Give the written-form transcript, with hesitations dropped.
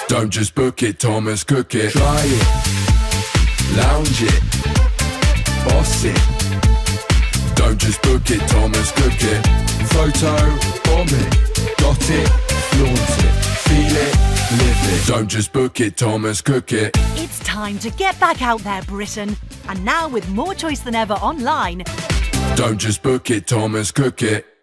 Don't just book it, Thomas, cook it. Try it, lounge it, boss it. Don't just book it, Thomas, cook it. Photo, bomb it, got it, flaunt it, feel it, live it. Don't just book it, Thomas, cook it. It's time to get back out there, Britain. And now with more choice than ever online. Don't just book it, Thomas, cook it.